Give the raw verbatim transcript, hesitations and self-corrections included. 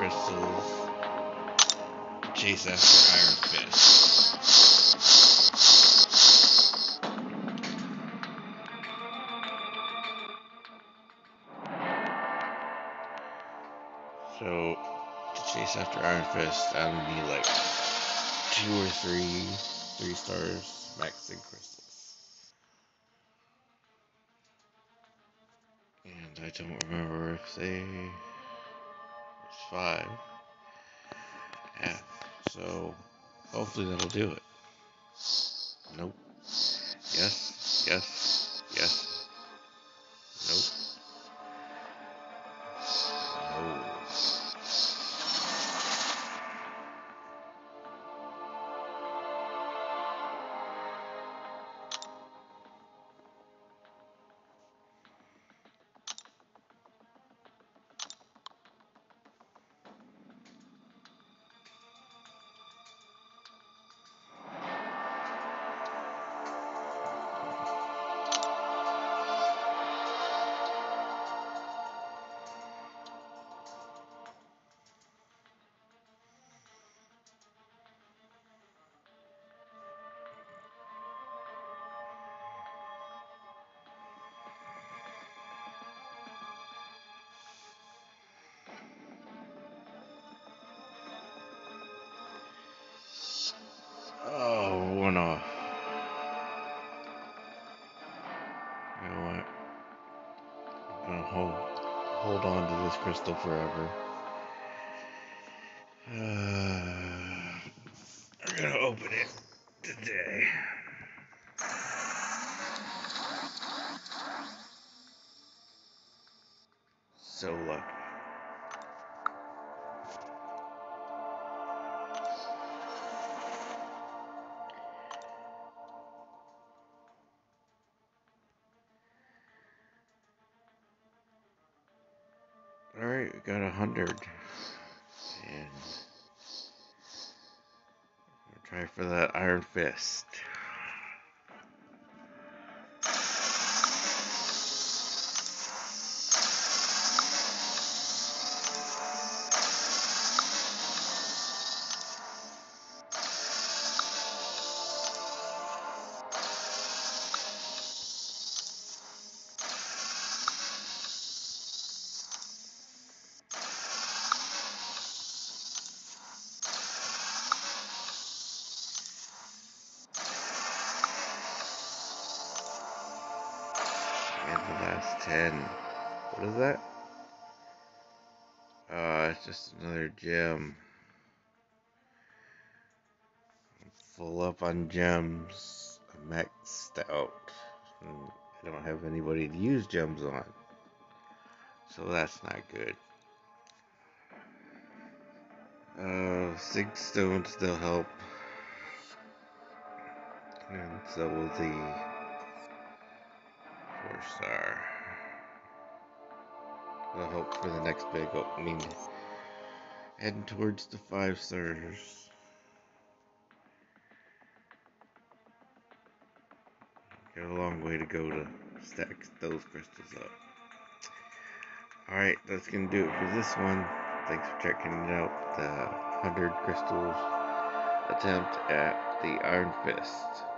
crystals. Chase after Iron Fist. So, to chase after Iron Fist, I would need like two or three, three stars maxing crystals. And I don't remember if they... It's five. Yeah, so hopefully that'll do it. Nope. Yes, yes, yes. Nope. No. Oh, one off. You know what? I'm gonna hold hold on to this crystal forever. Uh, we're gonna open it today. So lucky. Alright, we got a hundred. And we'll try for that Iron Fist. And the last ten. What is that? Uh, it's just another gem. I'm full up on gems. I'm maxed out. And I don't have anybody to use gems on. So that's not good. Uh, six stones still help. And so will the four star. Will help for the next big opening. Heading towards the five stars. Got a long way to go to stack those crystals up. Alright, that's gonna do it for this one. Thanks for checking it out. The one hundred crystals attempt at the Iron Fist.